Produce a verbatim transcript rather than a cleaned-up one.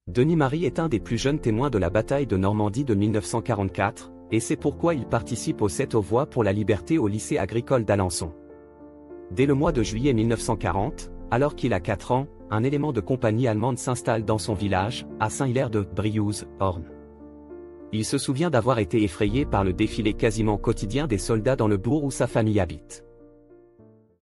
Denis Marie est un des plus jeunes témoins de la bataille de Normandie de mille neuf cent quarante-quatre, et c'est pourquoi il participe au sept aux voix pour la liberté au lycée agricole d'Alençon. Dès le mois de juillet mille neuf cent quarante, alors qu'il a quatre ans, un élément de compagnie allemande s'installe dans son village, à Saint-Hilaire de Briouze, Orne. Il se souvient d'avoir été effrayé par le défilé quasiment quotidien des soldats dans le bourg où sa famille habite.